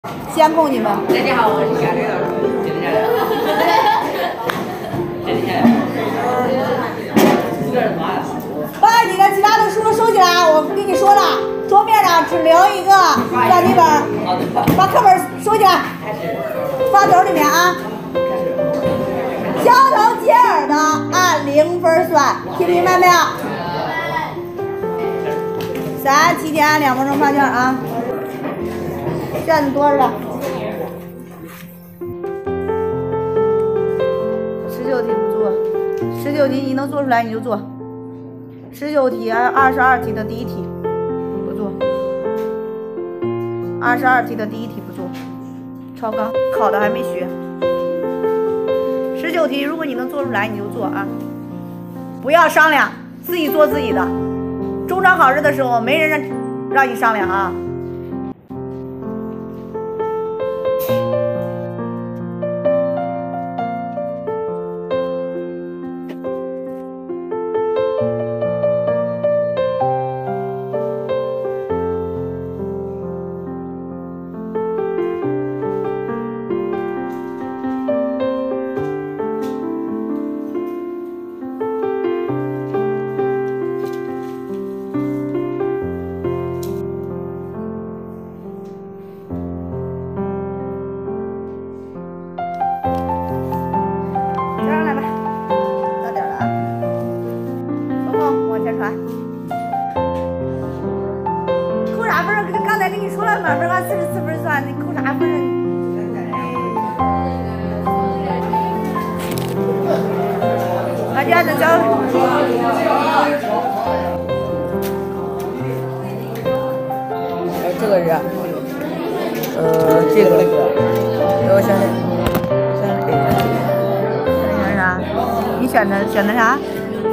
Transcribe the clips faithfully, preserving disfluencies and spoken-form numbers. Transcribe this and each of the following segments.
监控你们。 大家好，我是小刘老师，真的假的？真的假的？这是嘛的？ 把你的其他的书收起来，我跟你说了，桌面上只留一个算题本，把课本收起来，放兜里面啊。交头接耳的按零分算，听明白没有？三提前两分钟发卷啊。卷子多是吧？十九题不做，十九题你能做出来你就做。十九题二十二题的第一题不做，二十二题的第一题不做，超纲考的还没学。十九题如果你能做出来你就做啊，不要商量，自己做自己的。中招考试的时候没人让让你商量啊。扣啥分？刚才跟你说了，满分按四十四分算，你扣啥分？把卷子交了。 哎，这个是，呃，这个，我想想， 想想啥？你选的选的啥？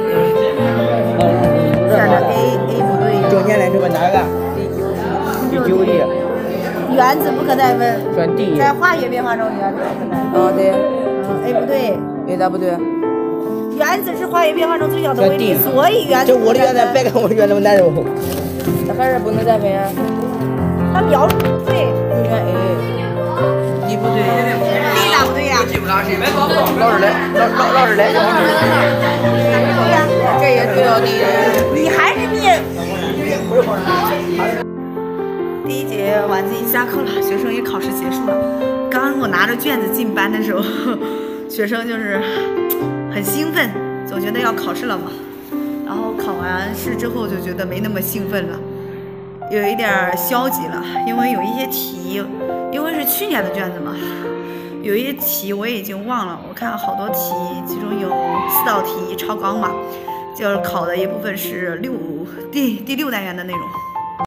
选的 A A 不对。 中间的这个哪个？第九题。 原子不可再分。 选 D。 在化学变化中，原子不可再分。 哦，对。 嗯 ，A 不对。 A 咋不对？ 原子是化学变化中最小的微粒，所以原子。 就我的原子，别跟我原那么难受。那还是不能再分呀。 它描述不对。 就选 A。D 不对。 D 咋不对呀？ 老师来，老老老师来就好使。 对呀。 这也对哦，第一。 你还是你。第一节晚自习下课了，学生也考试结束了。刚我拿着卷子进班的时候，学生就是很兴奋，总觉得要考试了嘛。然后考完试之后就觉得没那么兴奋了，有一点消极了，因为有一些题，因为是去年的卷子嘛，有一些题我也已经忘了。我看好多题，其中有四道题超纲嘛，就是考的一部分是六第第六单元的内容。